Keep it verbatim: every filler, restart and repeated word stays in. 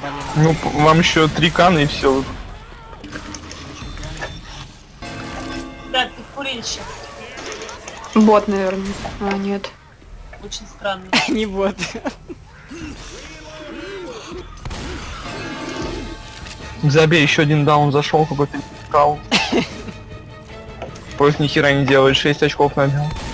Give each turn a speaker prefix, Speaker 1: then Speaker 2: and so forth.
Speaker 1: Ну, вам еще три каны и все.
Speaker 2: Да, ты курильщик.
Speaker 3: Бот, наверное. А, нет.
Speaker 2: Очень странно.
Speaker 4: Не бот.
Speaker 1: Забей, еще один даун зашел, какой-то кал. Просто ни хера не делает, шесть очков набил.